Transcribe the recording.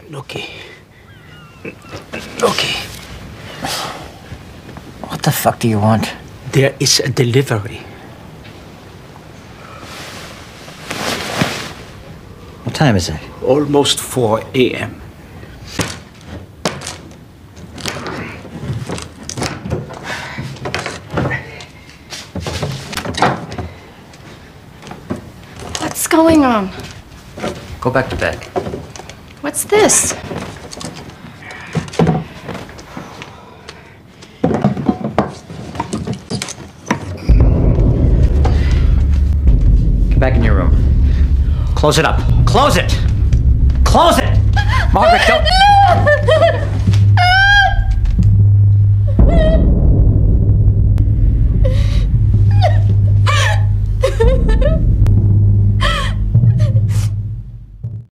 Nucky. Nucky. What the fuck do you want? There is a delivery. What time is it? Almost 4 a.m. What's going on? Go back to bed. What's this? Get back in your room. Close it up. Close it! Close it! Margaret, don't... No!